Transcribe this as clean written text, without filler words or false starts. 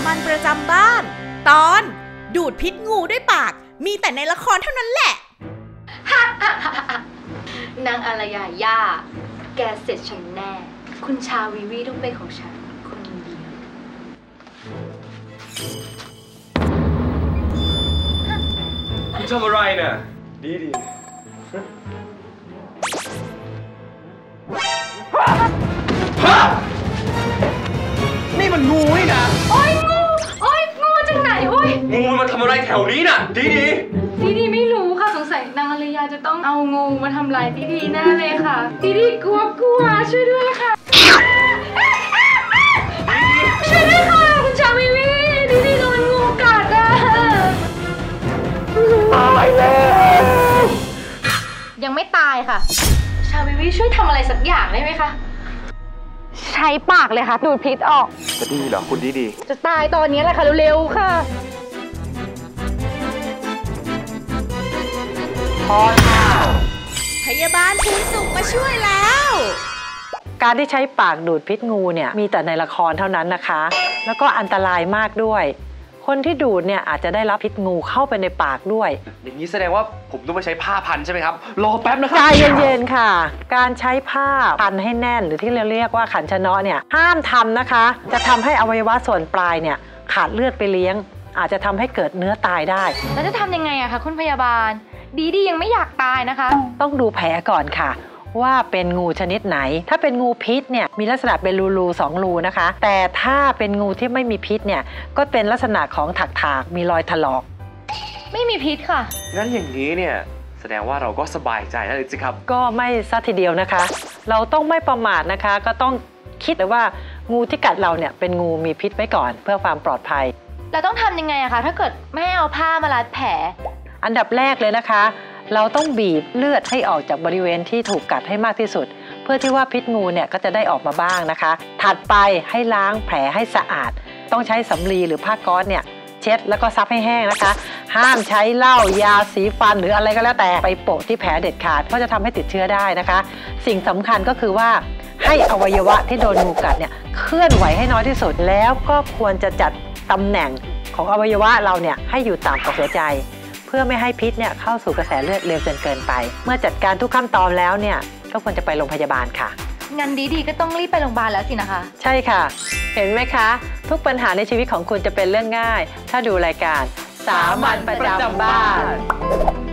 มัญประจำบ้านตอนดูดพิษงูด้วยปากมีแต่ในละครเท่านั้นแหละนางอารยาย่าแกเสร็จฉันแน่คุณชาวิวีต้องเป็นของฉันคนเดียวคุณทำอะไรน่ะดีนี่มันงูนี่นะโอ้ยงูจากไหนโอ้ยงูมันทำอะไรแถวนี้น่ะดีไม่รู้ค่ะสงสัยนางอารยาจะต้องเอางูมาทำลายดีแน่เลยค่ะดีกลัวช่วยด้วยค่ะช่วยด้วยค่ะคุณชาวิวีดีโดนงูกัดอ่ะตายแล้วยังไม่ตายค่ะชาวิวีช่วยทำอะไรสักอย่างได้ไหมคะใช้ปากเลยค่ะดูดพิษออกจะดีเหรอคุณดีจะตายตอนนี้แหละค่ะเร็วๆค่ะพยาบาลภูนสุขมาช่วยแล้วการที่ใช้ปากดูดพิษงูเนี่ยมีแต่ในละครเท่านั้นนะคะแล้วก็อันตรายมากด้วยคนที่ดูดเนี่ยอาจจะได้รับพิษงูเข้าไปในปากด้วยอย่างนี้แสดงว่าผมต้องไปใช้ผ้าพันใช่ไหมครับรอแป๊บนะครับใจเย็นๆค่ะการใช้ผ้าพันให้แน่นหรือที่เราเรียกว่าขันชะเนาะเนี่ยห้ามทำนะคะจะทำให้อวัยวะส่วนปลายเนี่ยขาดเลือดไปเลี้ยงอาจจะทำให้เกิดเนื้อตายได้แล้วจะทำยังไงอะคะคุณพยาบาลดียังไม่อยากตายนะคะต้องดูแผลก่อนค่ะว่าเป็นงูชนิดไหนถ้าเป็นงูพิษเนี่ยมีลักษณะเป็นรู2รูนะคะแต่ถ้าเป็นงูที่ไม่มีพิษเนี่ยก็เป็นลักษณะของถากมีรอยถลอกไม่มีพิษค่ะงั้นอย่างนี้เนี่ยแสดงว่าเราก็สบายใจแล้วสิครับก็ไม่ซะทีเดียวนะคะเราต้องไม่ประมาทนะคะก็ต้องคิดเลยว่างูที่กัดเราเนี่ยเป็นงูมีพิษไว้ก่อนเพื่อความปลอดภัยเราต้องทำยังไงอะคะถ้าเกิดไม่ให้เอาผ้ามารัดแผลอันดับแรกเลยนะคะเราต้องบีบเลือดให้ออกจากบริเวณที่ถูกกัดให้มากที่สุดเพื่อที่ว่าพิษงูเนี่ยก็จะได้ออกมาบ้างนะคะถัดไปให้ล้างแผลให้สะอาดต้องใช้สำลีหรือผ้าก๊อซเนี่ยเช็ดแล้วก็ซับให้แห้งนะคะห้ามใช้เหล้ายาสีฟันหรืออะไรก็แล้วแต่ไปโปะที่แผลเด็ดขาดเพราะจะทำให้ติดเชื้อได้นะคะสิ่งสำคัญก็คือว่าให้อวัยวะที่โดนงูกัดเนี่ยเคลื่อนไหวให้น้อยที่สุดแล้วก็ควรจะจัดตำแหน่งของอวัยวะเราเนี่ยให้อยู่ต่ำกว่าหัวใจเพื่อไม่ให้พิษเนี่ยเข้าสู่กระแสเลือดเร็วจนเกินไปเมื่อจัดการทุกขั้นตอนแล้วเนี่ยก็ควรจะไปโรงพยาบาลค่ะงั้นดีก็ต้องรีบไปโรงพยาบาลแล้วสินะคะใช่ค่ะเห็นไหมคะทุกปัญหาในชีวิตของคุณจะเป็นเรื่องง่ายถ้าดูรายการสามัญประจำบ้าน